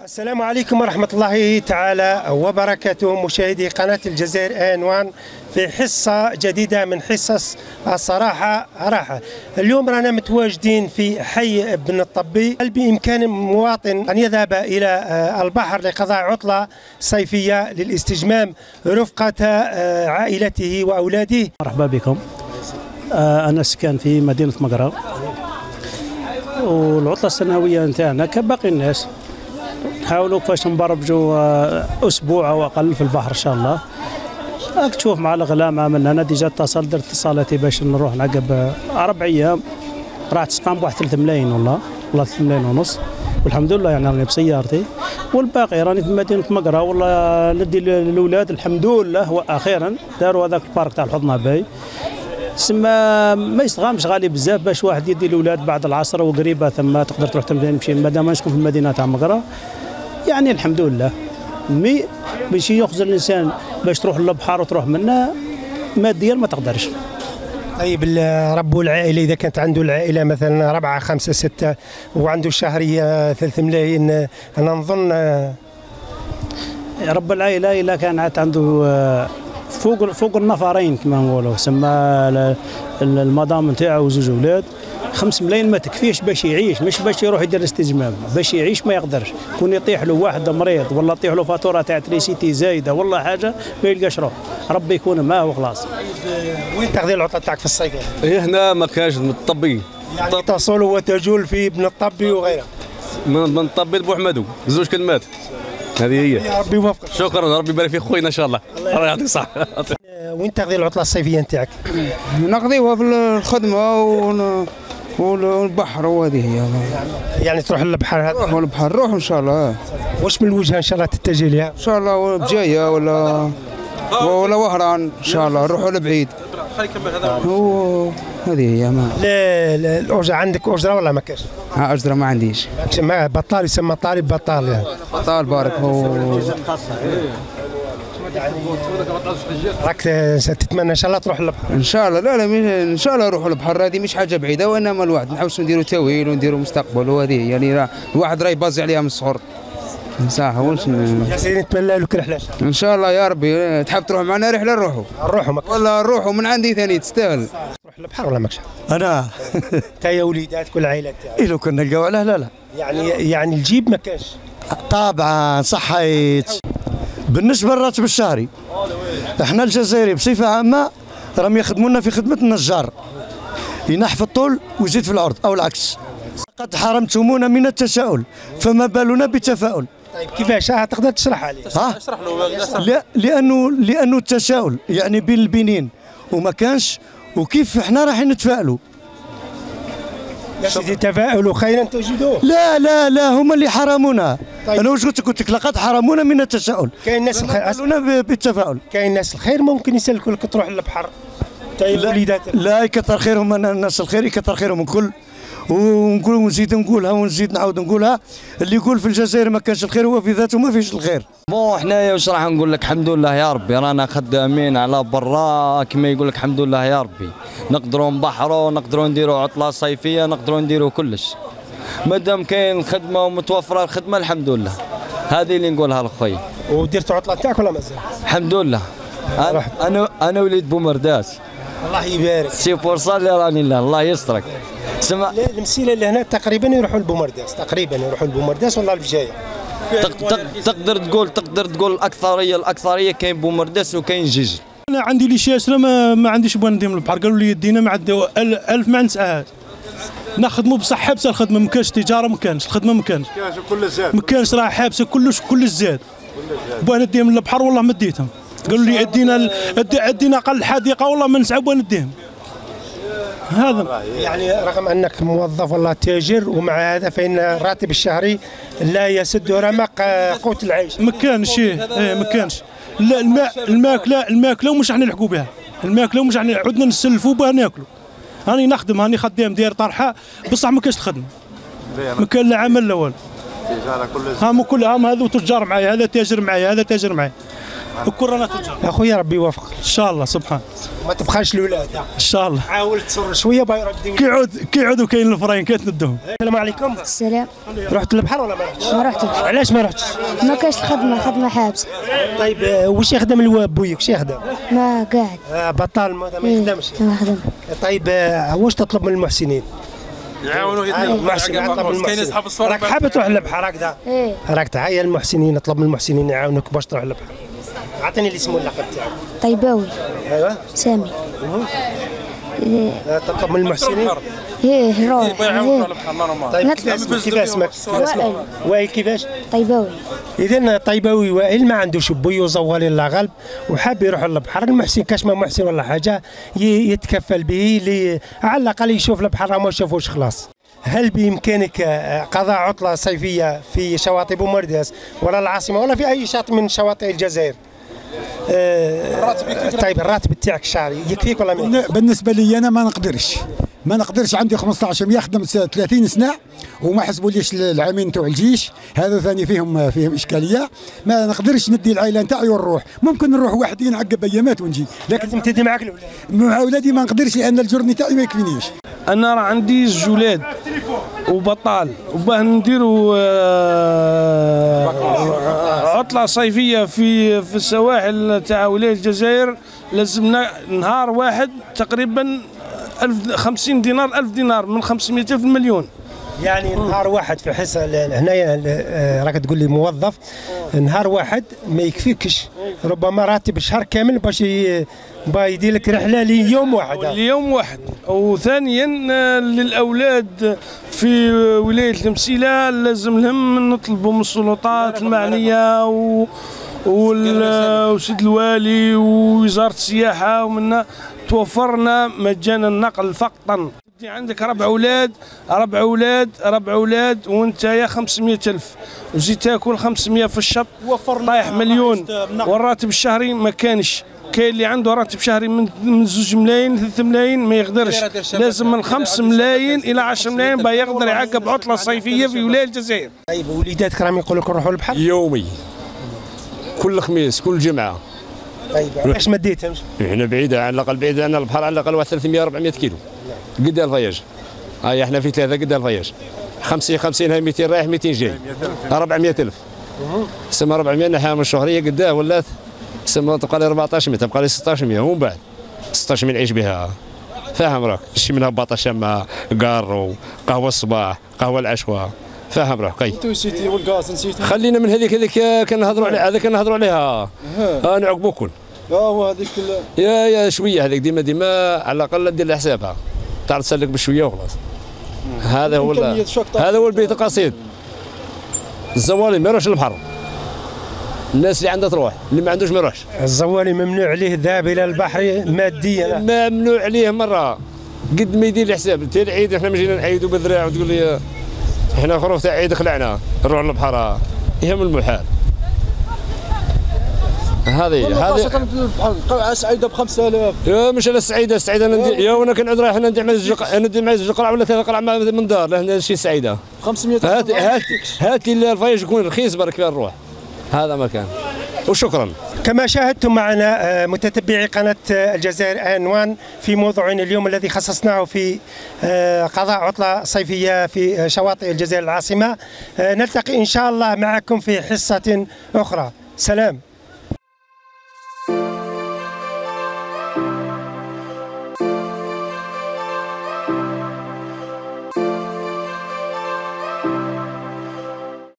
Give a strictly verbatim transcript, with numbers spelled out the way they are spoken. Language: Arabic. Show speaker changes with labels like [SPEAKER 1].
[SPEAKER 1] السلام عليكم ورحمة الله تعالى وبركاته، مشاهدي قناة الجزائر آن وان في حصة جديدة من حصص الصراحة راحة. اليوم رانا متواجدين في حي بن الطبي. هل بإمكان مواطن أن يذهب إلى البحر لقضاء عطلة صيفية للاستجمام رفقة عائلته وأولاده؟
[SPEAKER 2] مرحبا بكم. أنا سكان في مدينة مقرة، والعطلة السنوية نتاعنا كباقي الناس نحاولوا كيفاش نبرمجوا اسبوع او اقل في البحر ان شاء الله. راك تشوف مع الاغلام عملنا انا ديجا اتصل درت اتصالاتي باش نروح نعقب اربع ايام، راح تسقام بواحد ثلاثة ملايين والله والله ثلاثة ملايين ونص، والحمد لله يعني راني بسيارتي، والباقي راني في مدينه مقرة والله ندي الاولاد الحمد لله. واخيرا داروا هذاك البارك تاع الحضنه باي سما ما يستغامش غالي بزاف باش واحد يدي الاولاد بعد العصر وقريبه ثم تقدر تروح تمشي مادام نسكن في المدينه تاع مقرة. يعني الحمد لله مي باش يخزر الانسان باش تروح للبحر وتروح منه ماديا ما تقدرش.
[SPEAKER 1] طيب ربو العائله اذا كانت عنده العائله مثلا أربعة خمسة ستة وعنده شهريه ثلاثة ملايين، انا نظن
[SPEAKER 2] رب العائله الا كان عاد عنده فوق فوق النفرين كما نقولوا، سما المدام نتاعو وزوج اولاد، خمس ملايين ما تكفيش باش يعيش، مش باش يروح يدير استجمام، باش يعيش ما يقدرش. كون يطيح له واحد مريض ولا تطيح له فاتوره تاع تريسيتي زايده ولا حاجه ما يلقاش روح، ربي يكون معاه وخلاص.
[SPEAKER 1] وين تقضي العطله تاعك في الصيف؟
[SPEAKER 3] إيه هنا ما كانش من الطبي،
[SPEAKER 1] يعني تصل وتجول في ابن الطبي وغيره.
[SPEAKER 3] من الطبي لبوحمدو زوج كلمات، هذه هي.
[SPEAKER 1] يا ربي يوفقك.
[SPEAKER 3] شكرا، ربي يبارك في خوينا ان شاء الله، الله يعطيك الصحه.
[SPEAKER 1] وين تقضي العطله الصيفيه نتاعك؟
[SPEAKER 4] نقضيوها في الخدمه ون... والبحر، وهذه هي.
[SPEAKER 1] يعني تروح للبحر هذا؟
[SPEAKER 4] نروح للبحر، نروح ان شاء الله.
[SPEAKER 1] واش من الوجهه ان شاء الله تتجه لها؟
[SPEAKER 4] ان شاء الله بجايه ولا ولا وهران ان شاء الله، نروحوا لبعيد. هو هذه هي. ما
[SPEAKER 1] لا لا الاجره عندك اجره ولا ما كاش؟
[SPEAKER 4] ها اجره ما عنديش.
[SPEAKER 1] ما بطال يسمى طالب بطال يعني.
[SPEAKER 4] بطال بارك. هو
[SPEAKER 1] راك تتمنى ان شاء الله تروح للبحر؟
[SPEAKER 4] ان شاء الله. لا لا ان شاء الله نروحوا للبحر، هذه مش حاجه بعيده، وانما الواحد نحاولوا نديروا تاويل ونديروا مستقبل، وهذه يعني الواحد راه يبازي عليها من الصغر. صح. واش
[SPEAKER 1] يا سيدي نتمنى لك رحله
[SPEAKER 4] ان شاء الله يا ربي. تحب تروح معنا رحله نروحوا
[SPEAKER 1] نروحوا
[SPEAKER 4] والله نروحوا من عندي ثاني تستاهل.
[SPEAKER 1] تروح للبحر ولا ماكش؟
[SPEAKER 5] انا
[SPEAKER 1] انت يا وليداتك والعائله تاعك؟
[SPEAKER 5] إيه لو كنا نلقاو علاه لا لا
[SPEAKER 1] يعني يعني الجيب ما كانش
[SPEAKER 5] طبعا صحيت. بالنسبه للراتب الشهري احنا الجزائري بصفه عامه راهم يخدمونا في خدمه النجار، ينح في الطول ويزيد في العرض او العكس. قد حرمتمونا من التساؤل فما بالنا بالتفاؤل.
[SPEAKER 1] طيب كيفاش تقدر تشرح لي؟
[SPEAKER 5] ها؟ اشرح له. لا لانه لانه التساؤل يعني بين البنين وما كانش، وكيف احنا رايحين نتفائلوا.
[SPEAKER 1] يا سيدي تفاؤلوا خيرا تجدوه.
[SPEAKER 5] لا لا لا هما اللي حرمونا.
[SPEAKER 1] طيب.
[SPEAKER 5] انا واش قلت لك؟ قلت لك لقد حرمونا من التساؤل.
[SPEAKER 1] كاين ناس
[SPEAKER 5] الخير بالتفاؤل.
[SPEAKER 1] كاين ناس الخير ممكن يسلكوا لك تروح للبحر. طيب وليدات
[SPEAKER 5] لا يكثر خيرهم الناس الخير، يكثر خيرهم الكل. ونقول ونزيد نقولها ونزيد نعاود نقولها، اللي يقول في الجزائر ما كانش الخير هو في ذاته ما فيش الخير.
[SPEAKER 6] بون حنايا واش راح نقول لك؟ الحمد لله يا ربي رانا خدامين على برا كما يقول لك، الحمد لله يا ربي نقدروا نبحروا، نقدروا نديروا عطله صيفيه، نقدروا نديروا كلش مادام كاين الخدمه ومتوفره الخدمه. الحمد لله هذه اللي نقولها لخويا.
[SPEAKER 1] ودرت عطله تاعك ولا مازال؟
[SPEAKER 6] الحمد لله. انا انا, أنا وليد بومرداس.
[SPEAKER 1] الله يبارك.
[SPEAKER 6] سي فرصه اللي راني له، الله يسترك.
[SPEAKER 1] سمع المسيله اللي هنا تقريبا يروحوا لبومرداس، تقريبا يروحوا لبومرداس ولا البجايه.
[SPEAKER 6] تقدر تقول تقدر تقول الاكثريه الاكثريه كاين بومرداس وكاين جيجل.
[SPEAKER 2] انا عندي لي شاسره ما, ما عنديش بغا ندير البحر، قالوا لي يدينا ما عندي ألف ما نسعاهاش. نخدموا بصح حابسه الخدمه، ما كانش تجاره، ما كانش الخدمه، ما كانش كل زاد، ما كانش راه حابسه كلش كلش زاد. بغا نديهم من البحر والله ما ديتهم، قالوا لي ادينا ادينا اقل حديقه والله ما نسعى بغا نديهم. هذا
[SPEAKER 1] يعني رغم انك موظف ولا تاجر ومع هذا فان الراتب الشهري لا يسد رمق قوت العيش.
[SPEAKER 2] ما كانش ايه ما كانش. لا الماء الماكله الماكله ومش راح نلحقوا بها، الماكله ومش راح عدنا نسلفوا بها ناكلوا. راني نخدم، راني خدام داير طرحه بصح ما كاش الخدمه، ما كان لا عمل لا والو. تجاره كل ها كل عام هذو تجار معايا، هذا تاجر معايا، هذا تاجر معايا، وكل رانا تجار
[SPEAKER 1] اخويا ربي يوفقك
[SPEAKER 2] ان شاء الله سبحان
[SPEAKER 1] ما تبخاش الاولاد.
[SPEAKER 2] ان شاء الله
[SPEAKER 1] حاول تصر شويه باغي يردوا.
[SPEAKER 2] كيعود كيعودوا كاين الفراين كتندهم.
[SPEAKER 1] السلام عليكم.
[SPEAKER 7] السلام.
[SPEAKER 1] رحت للبحر ولا ما رحتش؟
[SPEAKER 7] ما رحتش.
[SPEAKER 1] علاش ما رحتش؟
[SPEAKER 7] ما كاش الخدمه، خدمه حابسه.
[SPEAKER 1] طيب آه، واش يخدم الواب بويك؟ واش يخدم؟
[SPEAKER 7] ما قاعد.
[SPEAKER 1] آه بطال ما ما يخدمش.
[SPEAKER 7] ما خدم.
[SPEAKER 1] طيب آه، واش تطلب من المحسنين؟
[SPEAKER 3] يعاونوا
[SPEAKER 1] المحسنين اطلب من المحسنين. راك حاب تروح للبحر هكذا؟
[SPEAKER 7] ايه.
[SPEAKER 1] راك تعايا المحسنين، اطلب من المحسنين يعاونوك باش تروح للبحر. اعطيني الاسم واللقب تاعك.
[SPEAKER 7] طيباوي.
[SPEAKER 1] ايوه
[SPEAKER 7] سامي. ايه.
[SPEAKER 1] آه، تطلب من المحسنين.
[SPEAKER 7] ايه روح. ايه.
[SPEAKER 1] طيب كيف اسمك؟ كيف اسمك؟
[SPEAKER 7] وائل.
[SPEAKER 1] وائل كيفاش؟
[SPEAKER 7] طيباوي.
[SPEAKER 1] اذا طيباوي وائل ما عندوش بوي وزوالي الله غالب وحاب يروح للبحر. المحسن كاش ما محسن ولا حاجه ي- يتكفل به لي على الاقل يشوف البحر ما شافوش خلاص. هل بامكانك آه، قضاء عطله صيفيه في شواطئ بومرداس ولا العاصمه ولا في اي شاطئ من شواطئ الجزائر؟ آه، طيب الراتب تاعك الشهري يكفيك ولا ما؟
[SPEAKER 8] بالنسبه لي انا ما نقدرش ما نقدرش عندي خمسطاش يوم خدمت ثلاثين سنه وما حسبوليش العامين تاع الجيش، هذا ثاني فيهم فيهم اشكاليه. ما نقدرش ندي العائله نتاعي ونروح، ممكن نروح وحدي نعقب ايامات ونجي، لكن
[SPEAKER 1] لازم تدي معاك الاولاد.
[SPEAKER 8] مع اولادي ما نقدرش لان الجرني تاعي ما يكفينيش.
[SPEAKER 2] انا راه عندي زولاد وبطال وباه نديروا آه، عطله صيفيه في في السواحل تاع ولايه الجزائر لازمنا نهار واحد تقريبا ألف خمسين دينار ألف دينار من خمسمائة ألف مليون.
[SPEAKER 1] يعني نهار واحد في حصه ل- هنايا آه، راك تقول لي موظف، نهار واحد ما يكفيكش، ربما راتب شهر كامل باش ي- با يدير لك رحله ليوم واحد.
[SPEAKER 2] اليوم واحد. وثانيا آه، للاولاد في ولايه المسيله لازم لهم نطلبوا من السلطات المعنيه و وال- وسيد الوالي ووزاره السياحه ومنا توفرنا مجانا النقل فقطا. عندك ربع اولاد ربع اولاد ربع اولاد وانت يا خمسمائة ألف وزيد تاكل خمسمائة في الشط طايح مليون، والراتب الشهري ما كانش. كاين اللي عنده راتب شهري من من زوج ملايين ثلاث ملايين ما يقدرش، لازم من خمس ملايين الى عشرة ملايين باه يقدر يعقب عطله صيفيه في ولايه الجزائر.
[SPEAKER 1] طيب وليداتك راهم يقول لك نروحوا للبحر؟
[SPEAKER 3] يومي كل خميس كل جمعه.
[SPEAKER 1] طيب علاش ما ديتهمش؟
[SPEAKER 3] احنا بعيده على الاقل بعيده عن البحر على الاقل واحد ثلاثمائة أربعمائة كيلو قد الفياج. هاي احنا في ثلاثه قد الفياج خمسين خمسين هاي مئتين رايح مئتين جاي أربعمائة ألف. سما أربعمائة نحيها من الشهريه قداه ولات سما تبقى لي أربعطاش مئة تبقى لي ستطاش مئة ومن بعد ستطاش مئة نعيش بها. فاهم راك شي منها باطا شامه قارو قهوه الصباح قهوه العشوه. فاهم روح كي
[SPEAKER 9] نسيتي والغاز نسيتي.
[SPEAKER 3] خلينا من هذيك هذيك كنهضروا على هذا كنهضروا عليها ها نعقبوا كل
[SPEAKER 9] اه هو هذيك
[SPEAKER 3] يا يا شويه هذيك ديما ديما على الاقل دير لها حسابها تعرف تسلك بشويه وخلاص. هذا هو ال- هذا هو البيت القصيد. الزوالي ما يروحش للبحر، الناس اللي عندها تروح، اللي ما عندوش ما يروحش.
[SPEAKER 1] الزوالي ممنوع عليه الذهاب الى البحر ماديا.
[SPEAKER 3] ممنوع عليه مره قد ما يدير الحساب. تي العيد احنا مجينا نعيدوا بالذراع وتقول لي احنا خروف تاع عيد خلعنا نروح للبحر، يهم المحال. هذه هذه
[SPEAKER 9] قلعه سعيده ب خمسة آلاف.
[SPEAKER 3] يا مش انا سعيده السعيده انا ندي يا وانا كنعود رايح ندي معي زوج ندي معي زوج قرع ولا ثلاث قرع من دار لهنا شي سعيده
[SPEAKER 9] خمسمائة
[SPEAKER 3] هات هات هات لي الفياج يكون رخيص برك فيها نروح. هذا مكان وشكرا.
[SPEAKER 1] كما شاهدتم معنا آه، متتبعي قناة آه، الجزائر عنوان في موضوعنا اليوم الذي خصصناه في آه، قضاء عطلة صيفية في آه، شواطئ الجزائر العاصمة. آه، نلتقي إن شاء الله معكم في حصة أخرى. سلام.